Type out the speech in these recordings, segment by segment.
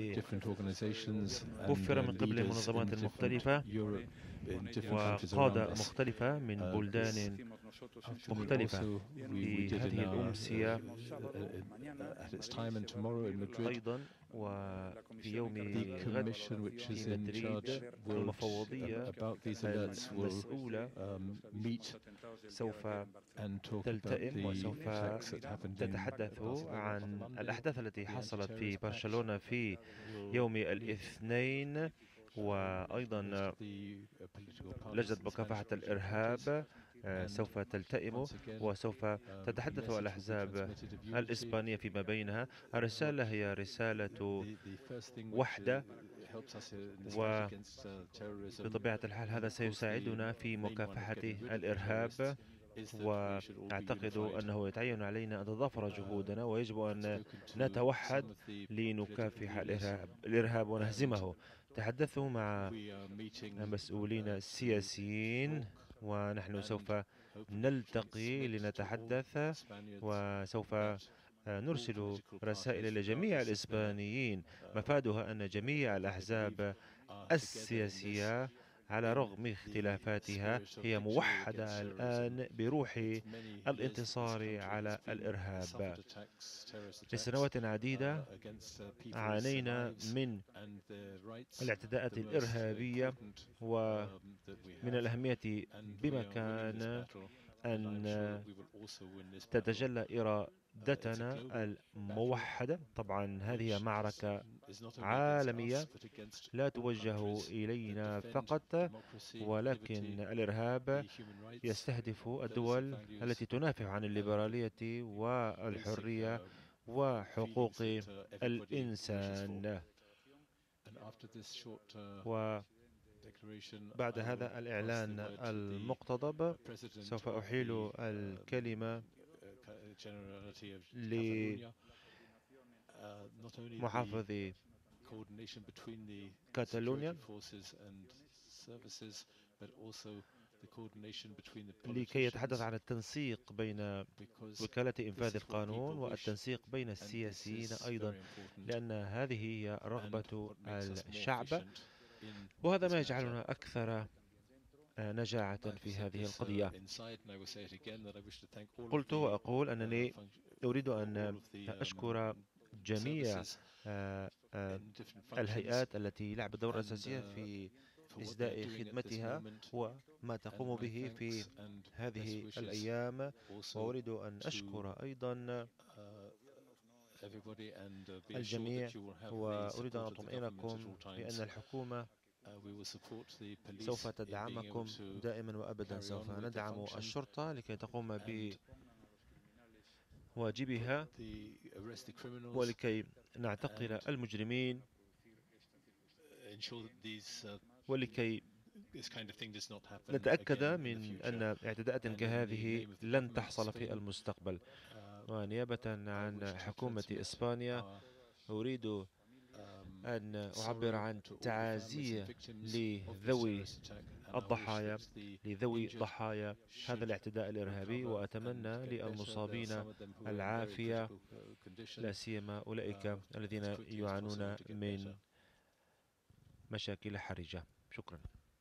التي وفر من قبل منظمات مختلفة وقادة مختلفة من بلدان مختلفة في هذه الأمسية أيضا. وفي يوم غد في مدريد المفوضية المسؤولة سوف تلتئم وسوف تتحدث عن الأحداث التي حصلت في برشلونة في يوم الاثنين، وأيضا لجنة مكافحة الإرهاب سوف تلتئم وسوف تتحدث الأحزاب الإسبانية فيما بينها. الرسالة هي رسالة وحدة، وبطبيعة الحال هذا سيساعدنا في مكافحة الإرهاب، وأعتقد أنه يتعين علينا أن تتضافر جهودنا ويجب أن نتوحد لنكافح الإرهاب ونهزمه. تحدثت مع مسؤولين سياسيين ونحن سوف نلتقي لنتحدث، وسوف نرسل رسائل لجميع الإسبانيين مفادها أن جميع الأحزاب السياسية على رغم اختلافاتها هي موحدة الآن بروح الانتصار على الإرهاب. لسنوات عديدة عانينا من الاعتداءات الإرهابية، ومن الأهمية بمكان أن تتجلى إرادتنا الموحدة. طبعا هذه معركة عالمية لا توجه إلينا فقط، ولكن الإرهاب يستهدف الدول التي تنافع عن الليبرالية والحرية وحقوق الإنسان. وبعد هذا الإعلان المقتضب سوف أحيل الكلمة لمحافظ كاتالونيا لكي يتحدث عن التنسيق بين وكالة إنفاذ القانون والتنسيق بين السياسيين أيضا، لأن هذه هي رغبة الشعب، وهذا ما يجعلنا أكثر نجاعة في هذه القضية. قلت وأقول أنني أريد أن أشكر جميع الهيئات التي لعبت دورا أساسيا في إسداء خدمتها وما تقوم به في هذه الأيام، وأريد أن أشكر أيضا الجميع، وأريد أن أطمئنكم بأن الحكومة سوف تدعمكم دائما وأبدا. سوف ندعم الشرطة لكي تقوم بواجبها ولكي نعتقل المجرمين ولكي نتأكد من أن اعتداءات كهذه لن تحصل في المستقبل. ونيابة عن حكومة إسبانيا أريد أن أعبر عن تعازي لذوي الضحايا هذا الاعتداء الإرهابي، وأتمنى للمصابين العافية، لا سيما أولئك الذين يعانون من مشاكل حرجة. شكرا.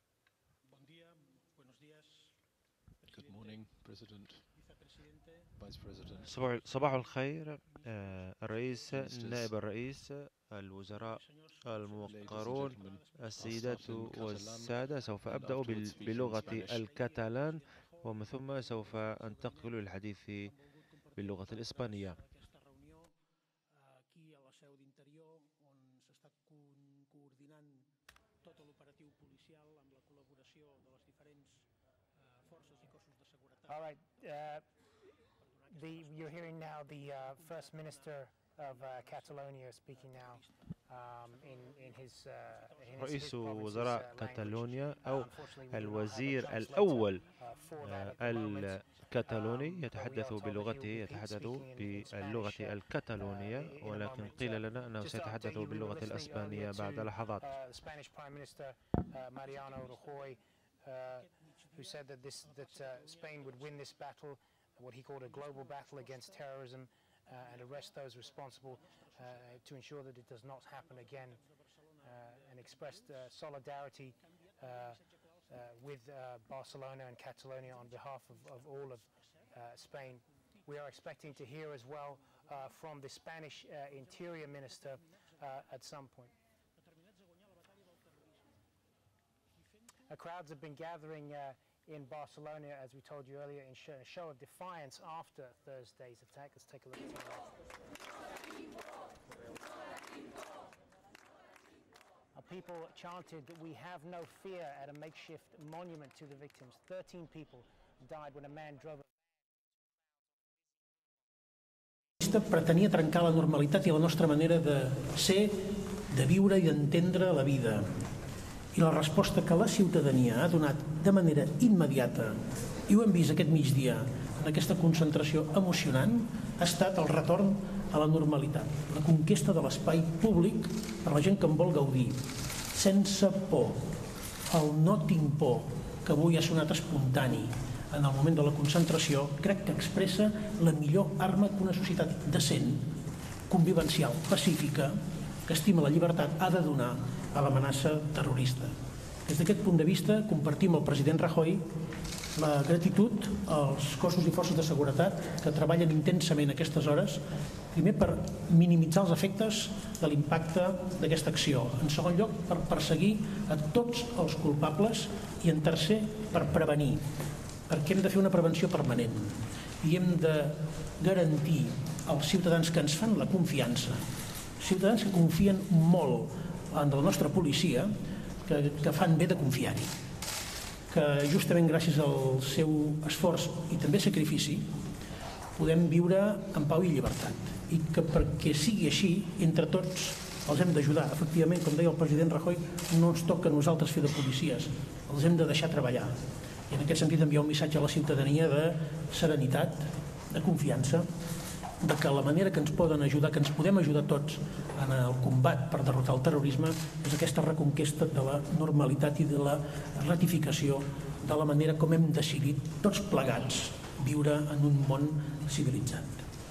صباح الخير الرئيس، نائب الرئيس، الوزراء الموقرون، السيدات والسادة. سوف أبدأ بلغة الكتالان ومن ثم سوف أنتقل للحديث باللغة الإسبانية. You're hearing now the First Minister of Catalonia speaking now in his رئيس وزراء كاتالونيا أو الوزير الأول الكتالوني يتحدث بلغته، يتحدث باللغة الكتالونية، ولكن قيل لنا أنه سيتحدث باللغة الإسبانية بعد لحظات. Spanish Prime Minister Mariano Rajoy who said that Spain would win this battle, what he called a global battle against terrorism, and arrest those responsible. to ensure that it does not happen again, and expressed solidarity with Barcelona and Catalonia on behalf of all of Spain. We are expecting to hear as well from the Spanish Interior Minister at some point. Crowds have been gathering in Barcelona, as we told you earlier, in a show of defiance after Thursday's attack. Let's take a look at some of that. People chanted, "We have no fear," at a makeshift monument to the victims. 13 people died when a man drove pretenia trencar la normalitat i la nostra manera de ser, de viure i d'entendre la vida. I la resposta que la ciutadania ha donat de manera immediata, i ho hem vist aquest migdia en aquesta concentració emocionant, ha estat el retorn a la normalitat, la conquesta de l'espai públic per la gent que en vol gaudir, sense por. El no tinc por, que avui ha sonat espontani en el moment de la concentració, crec que expressa la millor arma que una societat decent, convivencial, pacífica, que estima la llibertat, ha de donar a l'amenaça terrorista. Des d'aquest punt de vista, compartim el president Rajoy la gratitud als cossos i forces de seguretat que treballen intensament aquestes hores, primer per minimitzar els efectes de l'impacte d'aquesta acció, en segon lloc per perseguir a tots els culpables i en tercer per prevenir, perquè hem de fer una prevenció permanent i hem de garantir als ciutadans que ens fan la confiança, ciutadans que confien molt en la nostra policia, que fan bé de confiar-hi, que justament gràcies al seu esforç i també sacrifici podem viure en pau i llibertat, i que perquè sigui així, entre tots els hem d'ajudar. Efectivament, com deia el president Rajoy, no ens toca a nosaltres fer de policies, els hem de deixar treballar. I en aquest sentit enviar un missatge a la ciutadania de serenitat, de confiança, de que la manera que ens poden ajudar, que ens podem ajudar tots en el combat per derrotar el terrorisme, és aquesta reconquesta de la normalitat i de la ratificació de la manera com hem decidit tots plegats viure en un món civilitzat.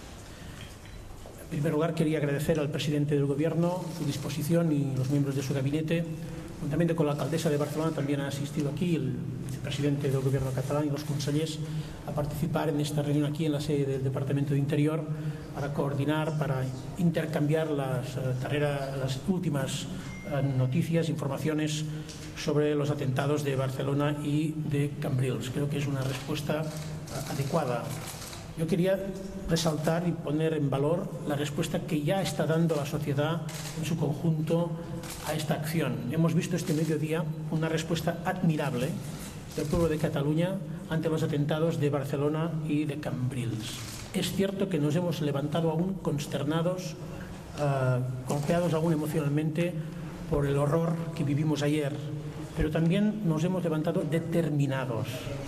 En primer lugar, quería agradecer al presidente del Gobierno su disposición y los miembros de su gabinete, juntamente con la alcaldesa de Barcelona, también ha asistido aquí el vicepresidente del Gobierno catalán y los consellers a participar en esta reunión aquí en la sede del Departamento de Interior para coordinar, para intercambiar las últimas noticias, informaciones sobre los atentados de Barcelona y de Cambrils. Creo que es una respuesta adecuada. Yo quería resaltar y poner en valor la respuesta que ya está dando la sociedad en su conjunto a esta acción. Hemos visto este mediodía una respuesta admirable del pueblo de Cataluña ante los atentados de Barcelona y de Cambrils. Es cierto que nos hemos levantado aún consternados, golpeados aún emocionalmente por el horror que vivimos ayer, pero también nos hemos levantado determinados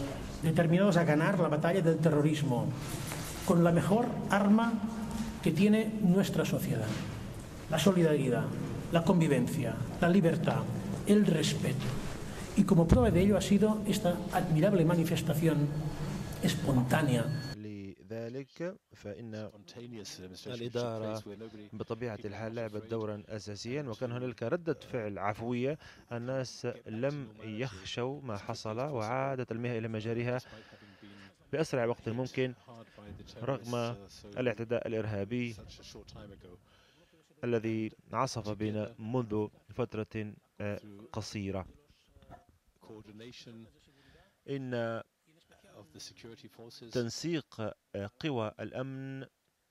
a ganar la batalla del terrorismo con la mejor arma que tiene nuestra sociedad: la solidaridad, la convivencia, la libertad, el respeto. Y como prueba de ello ha sido esta admirable manifestación espontánea. لذلك فإن الإدارة بطبيعة الحال لعبت دورا أساسيا، وكان هناك ردة فعل عفوية. الناس لم يخشوا ما حصل وعادت المياه إلى مجاريها بأسرع وقت ممكن رغم الاعتداء الإرهابي الذي عصف بنا منذ فترة قصيرة. إن تنسيق قوى الأمن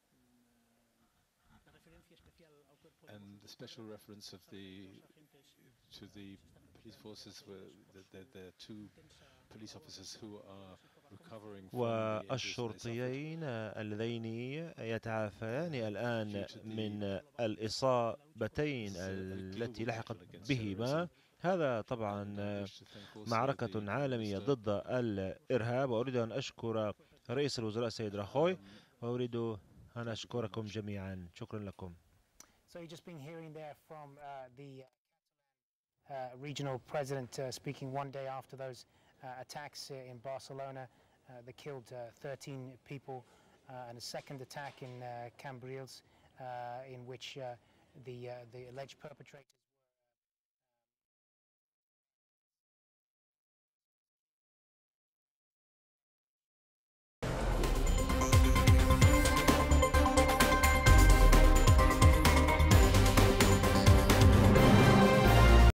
والشرطيين اللذين يتعافيان الآن من الإصابتين التي لحقت بهما، هذا طبعا معركة عالمية ضد الإرهاب. وأريد أن أشكر رئيس الوزراء السيد راخوي، وأريد أن أشكركم جميعا. شكرا لكم. So you've just been hearing there from the regional president speaking one day after those attacks in Barcelona that killed 13 people, and a second attack in Cambrils in which the alleged perpetrators